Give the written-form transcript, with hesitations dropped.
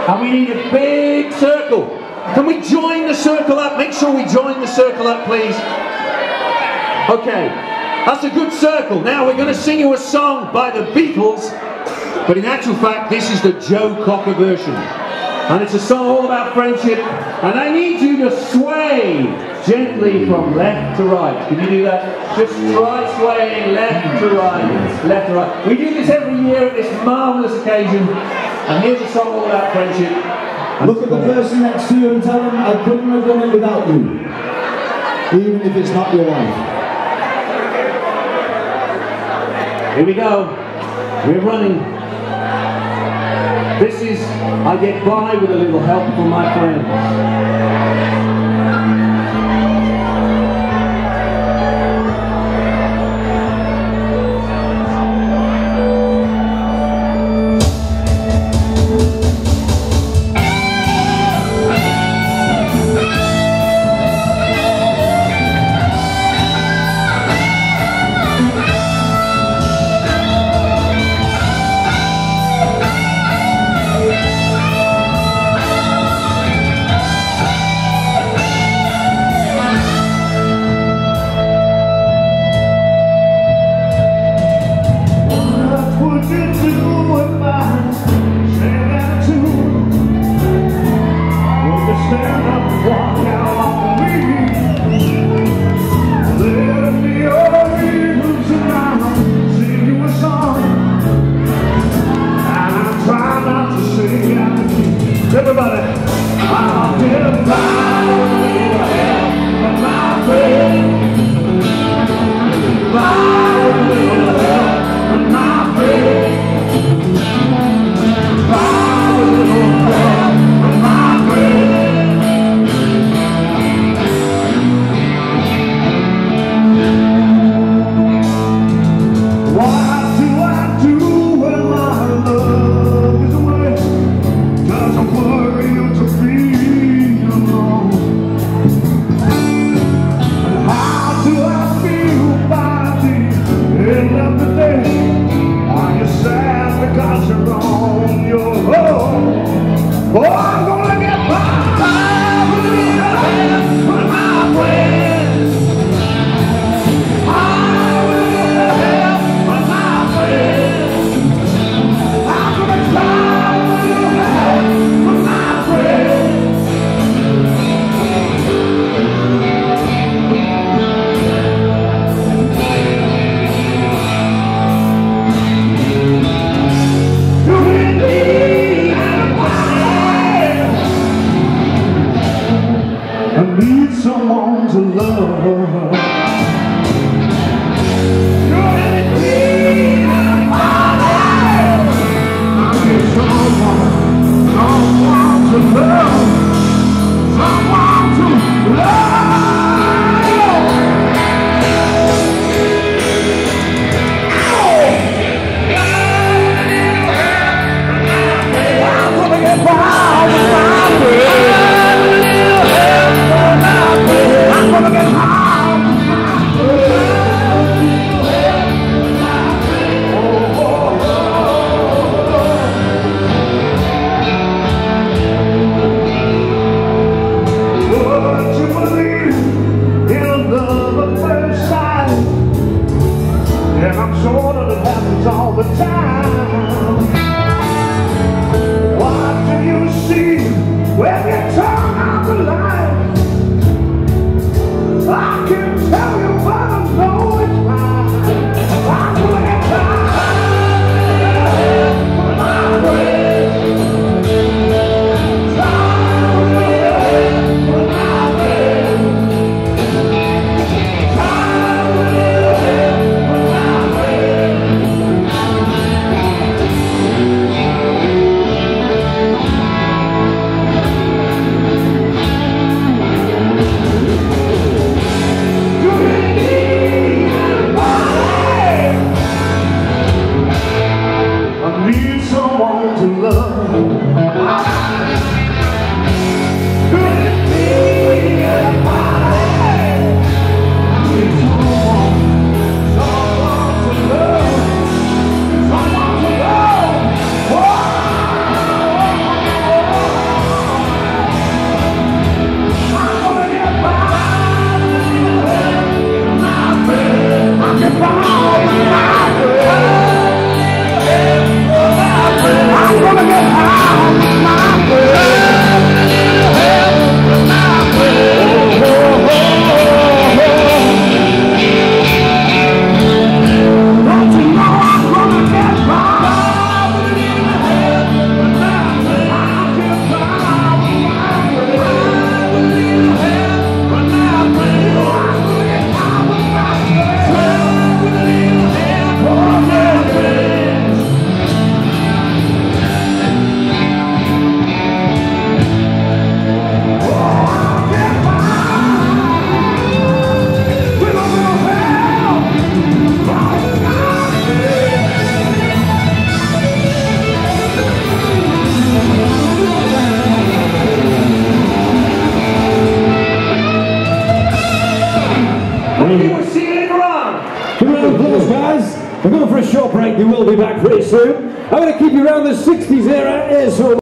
And we need a big circle. Can we join the circle up? Make sure we join the circle up, please. Okay, that's a good circle. Now we're going to sing you a song by the Beatles, but in actual fact this is the Joe Cocker version. And it's a song all about friendship, and I need you to sway gently from left to right. Can you do that? Just try swaying left to right, left to right. We do this every year at this marvellous occasion, and here's a song all about friendship. Look at the person next to you and tell them, I couldn't have done it without you, even if it's not your wife. Here we go. We're running. This is I Get By With a Little Help From My Friends. Everybody, I'll get by with a little help from my friend. By with a little help from my friend. By with a little help from my friend. What do I do when my love is away? Does I'm worried to be alone. And how do I feel by the end of the day? Are you sad because you're on your own? Oh, I'm gonna get by with a little help from my friends. I will get help from my friends. I'm gonna try with a little help from my friends. You hit me and I Thank you. We'll see you later on. Give a round of applause, guys. We're going for a short break. We will be back pretty soon. I'm going to keep you around the 60s era. Here's some